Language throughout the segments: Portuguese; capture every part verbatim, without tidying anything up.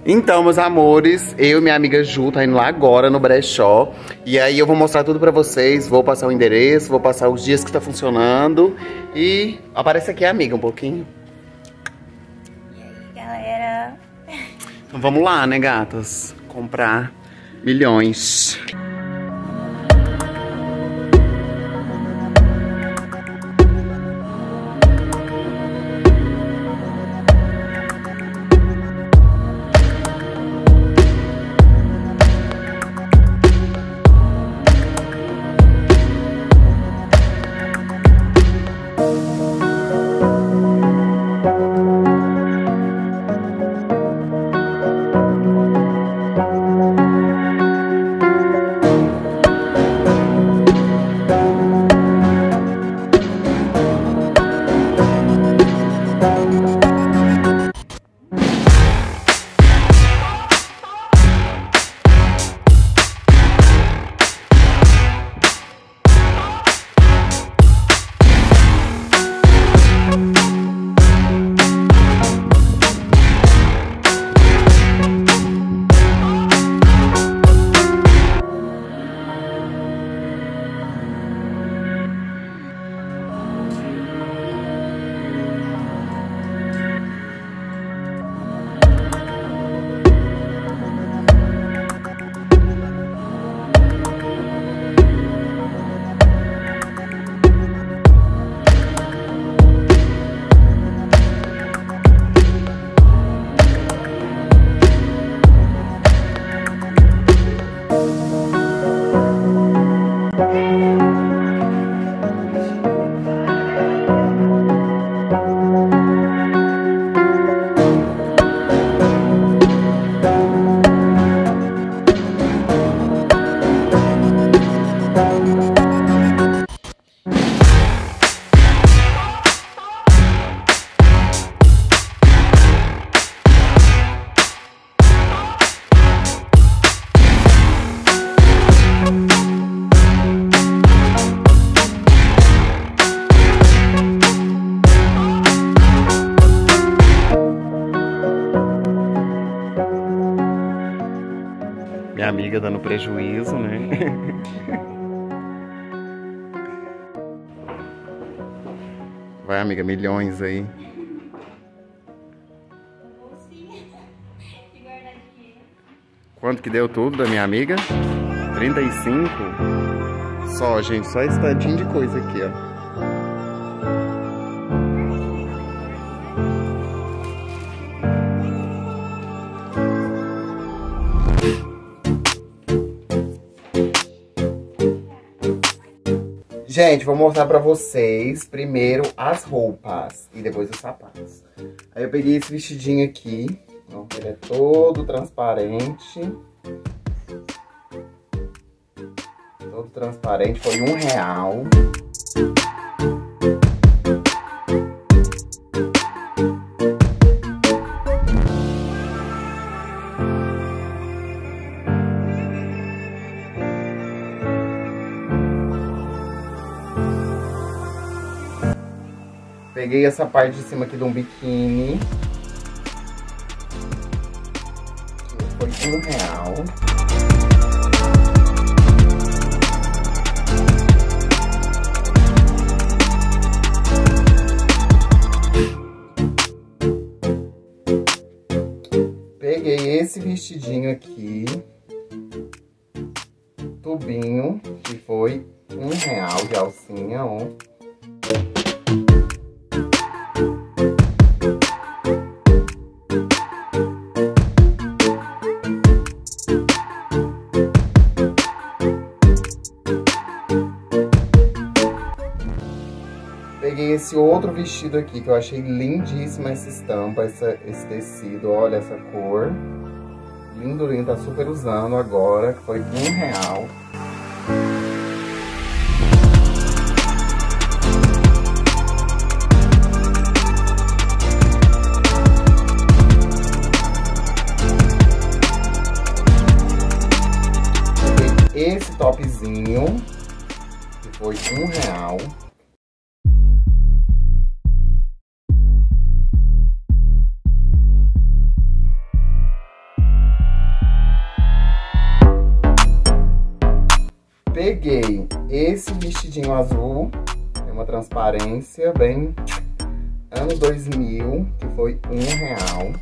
Então, meus amores, eu e minha amiga Ju tá indo lá agora no brechó. E aí eu vou mostrar tudo pra vocês, vou passar o endereço, vou passar os dias que tá funcionando. E aparece aqui a amiga um pouquinho. E aí, galera? Então vamos lá, né, gatas? Comprar milhões. Minha amiga dando prejuízo, né? Vai, amiga, milhões aí. Quanto que deu tudo da minha amiga? trinta e cinco? Só, gente, só esse tantinho de coisa aqui, ó. Gente, vou mostrar pra vocês primeiro as roupas e depois os sapatos. Aí eu peguei esse vestidinho aqui, ó, ele é todo transparente. Todo transparente, foi um real. Peguei essa parte de cima aqui de um biquíni. Foi um real. Peguei esse vestidinho aqui. Tubinho, que foi um real de alcinha, ó. Peguei esse outro vestido aqui, que eu achei lindíssima essa estampa, essa, esse tecido, olha essa cor. Lindo, lindo, tá super usando agora, que foi um real. Peguei esse topzinho, que foi um real. Peguei esse vestidinho azul, tem uma transparência bem anos dois mil, que foi um real.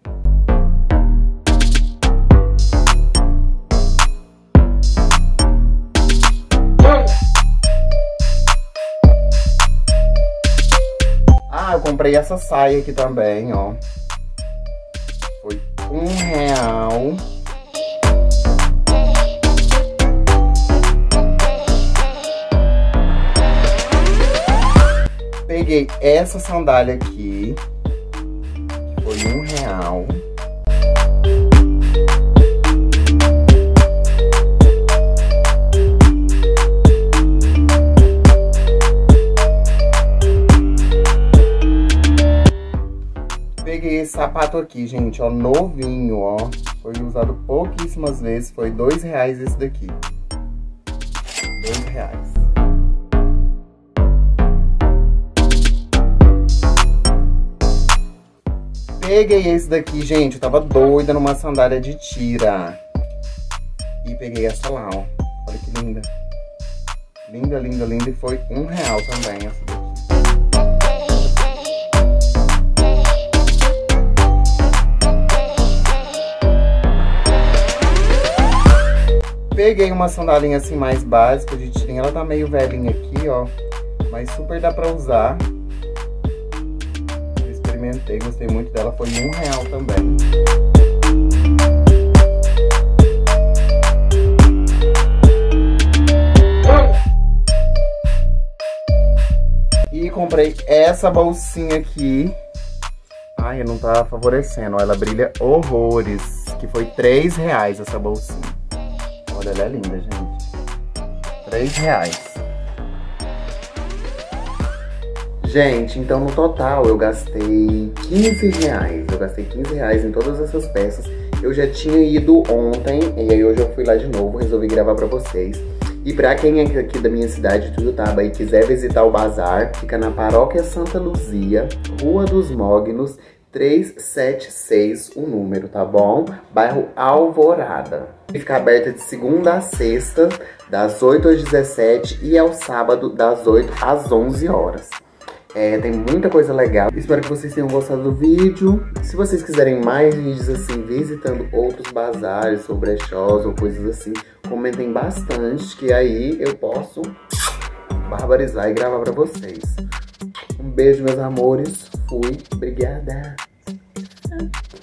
Ah, eu comprei essa saia aqui também, ó. Foi um real. Peguei essa sandália aqui, que foi um real. Peguei esse sapato aqui, gente, ó, novinho, ó. Foi usado pouquíssimas vezes, foi dois reais esse daqui. Dois reais. Peguei esse daqui, gente, eu tava doida numa sandália de tira. E peguei essa lá, ó. Olha que linda. Linda, linda, linda. E foi um real também essa daqui. Peguei uma sandalinha assim mais básica de tirinha. Ela tá meio velhinha aqui, ó. Mas super dá pra usar. Eu experimentei, gostei muito dela. Foi um real também. E comprei essa bolsinha aqui. Ai, não tá favorecendo. Ela brilha horrores. Que foi três reais essa bolsinha. Olha, ela é linda, gente. três reais. Gente, então no total eu gastei quinze reais. Eu gastei quinze reais em todas essas peças. Eu já tinha ido ontem, e aí hoje eu fui lá de novo, resolvi gravar pra vocês. E pra quem é aqui da minha cidade, Tuiutaba, e quiser visitar o bazar, fica na Paróquia Santa Luzia, Rua dos Mognos, trezentos e setenta e seis, o número, tá bom? Bairro Alvorada. E fica aberta de segunda a sexta, das oito às dezessete e ao sábado, das oito às onze horas. É, tem muita coisa legal. Espero que vocês tenham gostado do vídeo. Se vocês quiserem mais vídeos assim, visitando outros bazares ou brechós ou coisas assim, comentem bastante, que aí eu posso barbarizar e gravar pra vocês. Um beijo, meus amores. Fui. Obrigada.